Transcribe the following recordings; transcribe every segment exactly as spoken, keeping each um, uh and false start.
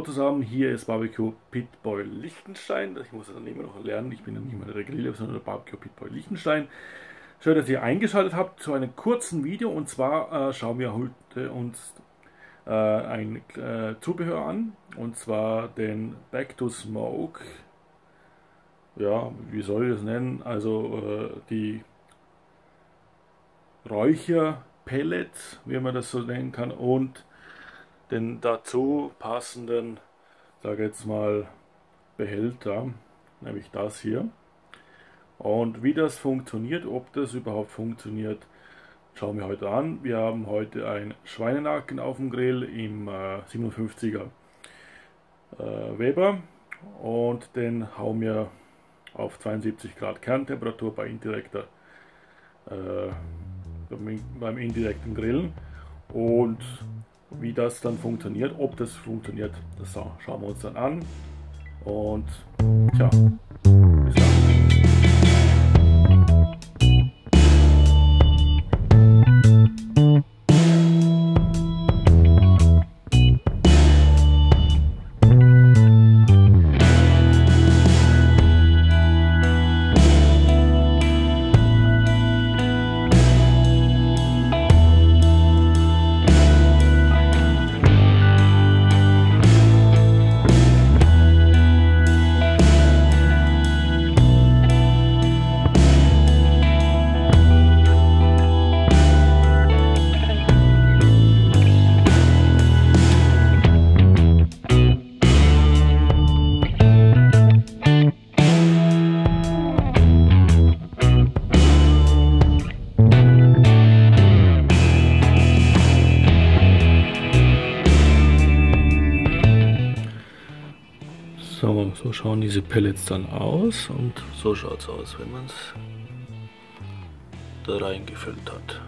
zusammen, hier ist Barbecue Pit Boy Liechtenstein. Ich muss das dann immer noch lernen, ich bin ja nicht mehr der Griller, sondern der Barbecue Pit Boy Liechtenstein. Schön, dass ihr eingeschaltet habt zu einem kurzen Video, und zwar äh, schauen wir heute uns äh, ein äh, Zubehör an, und zwar den Back to Smoke. Ja, wie soll ich das nennen? Also äh, die Räucherpellets, wie man das so nennen kann, und den dazu passenden, sage jetzt mal, Behälter, nämlich das hier. Und wie das funktioniert, ob das überhaupt funktioniert, schauen wir heute an. Wir haben heute ein Schweinenacken auf dem Grill im äh, siebenundfünfziger äh, Weber, und den hauen wir auf zweiundsiebzig Grad Kerntemperatur bei indirekter, äh, beim indirekten Grillen. Und wie das dann funktioniert, ob das funktioniert, das schauen wir uns dann an. Und tja, bis dann. So, so schauen diese Pellets dann aus, und so schaut es aus, wenn man es da reingefüllt hat.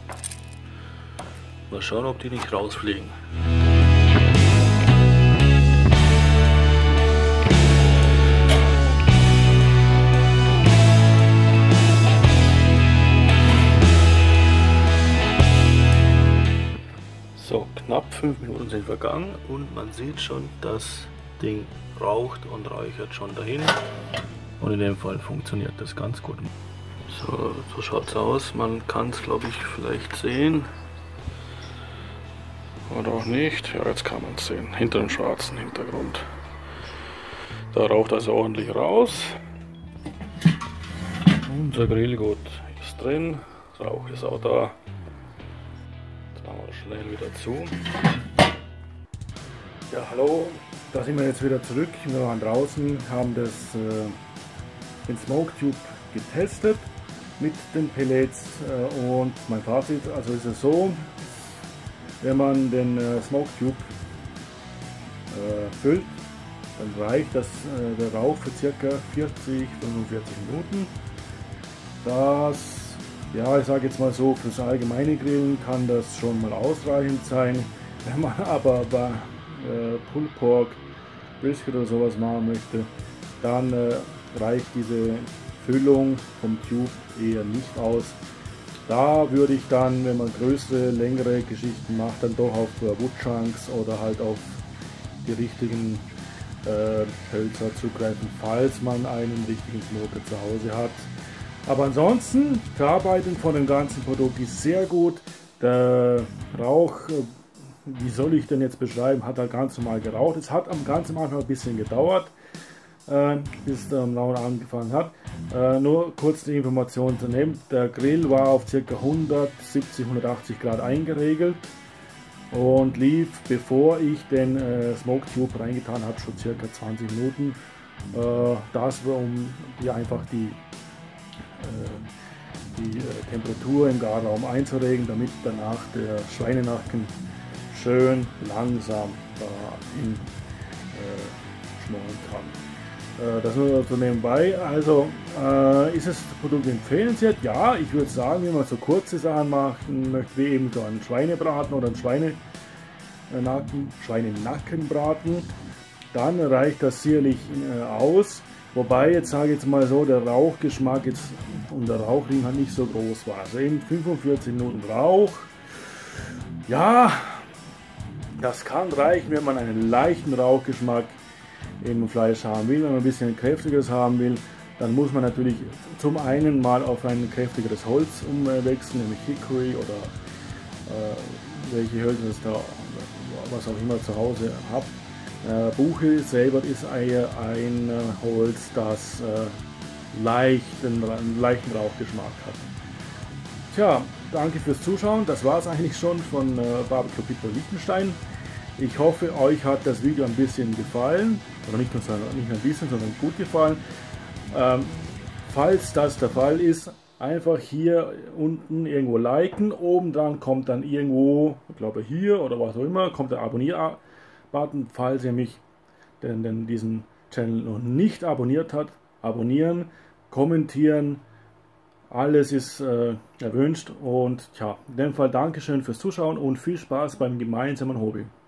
Mal schauen, ob die nicht rausfliegen. So, knapp fünf Minuten sind vergangen, und man sieht schon, das Ding raucht und räuchert schon dahin, und in dem Fall funktioniert das ganz gut. So, so schaut es aus. Man kann es, glaube ich, vielleicht sehen oder auch nicht. Ja, jetzt kann man es sehen, hinter dem schwarzen Hintergrund. Da raucht also ordentlich raus. Unser Grillgut ist drin, Rauch ist auch da. Jetzt machen wir schnell wieder zu. Ja, hallo, da sind wir jetzt wieder zurück. Wir waren draußen, haben das, äh, den Smoke Tube getestet mit den Pellets, äh, und mein Fazit, also ist es so, wenn man den äh, Smoke Tube äh, füllt, dann reicht das, äh, der Rauch für ca. vierzig bis fünfundvierzig Minuten. Das, ja, ich sage jetzt mal so, fürs allgemeine Grillen kann das schon mal ausreichend sein. Wenn man aber bei äh, Pulled Pork, Brisket oder sowas machen möchte, dann äh, reicht diese Füllung vom Tube eher nicht aus. Da würde ich dann, wenn man größere, längere Geschichten macht, dann doch auf äh, Wood Chunks oder halt auf die richtigen äh, Hölzer zugreifen, falls man einen richtigen Smoker zu Hause hat. Aber ansonsten, die Verarbeitung von dem ganzen Produkt ist sehr gut. Der Rauch, wie soll ich denn jetzt beschreiben, hat halt ganz normal geraucht. Es hat am ganzen Anfang ein bisschen gedauert, äh, bis es dann angefangen hat. Äh, nur kurz die Information zu nehmen: Der Grill war auf ca. hundertsiebzig, hundertachtzig Grad eingeregelt und lief, bevor ich den äh, Smoke Tube reingetan habe, schon ca. zwanzig Minuten. Äh, das war, um die einfach die die äh, Temperatur im Garraum einzuregen, damit danach der Schweinenacken schön langsam dahin äh, schmoren kann. Äh, das nur so nebenbei. Also äh, ist das Produkt empfehlenswert? Ja, ich würde sagen, wenn man so kurze Sachen machen möchte, wie eben so einen Schweinebraten oder einen Schweinenacken, Schweinenackenbraten, dann reicht das sicherlich äh, aus. Wobei, jetzt sage ich jetzt mal so, der Rauchgeschmack jetzt und der Rauchring halt nicht so groß war. Also eben fünfundvierzig Minuten Rauch. Ja, Das kann reichen, wenn man einen leichten Rauchgeschmack im Fleisch haben will. Wenn man ein bisschen kräftigeres haben will, dann muss man natürlich zum einen mal auf ein kräftigeres Holz umwechseln, nämlich Hickory oder äh, welche Hölzer das da, was auch immer zu Hause habt. Äh, Buche selber ist eher ein äh, Holz, das äh, leichten, einen leichten Rauchgeschmack hat. Tja, danke fürs Zuschauen. Das war es eigentlich schon von äh, Barbecue Pit bei Liechtenstein. Ich hoffe, euch hat das Video ein bisschen gefallen. Oder nicht nur, nicht nur ein bisschen, sondern gut gefallen. Ähm, falls das der Fall ist, einfach hier unten irgendwo liken. Oben dran kommt dann irgendwo, ich glaube hier oder was auch immer, kommt der Abonnier-Button. Falls ihr mich, denn, denn diesen Channel noch nicht abonniert habt, abonnieren, kommentieren. Alles ist äh, erwünscht und ja, in dem Fall Dankeschön fürs Zuschauen und viel Spaß beim gemeinsamen Hobby.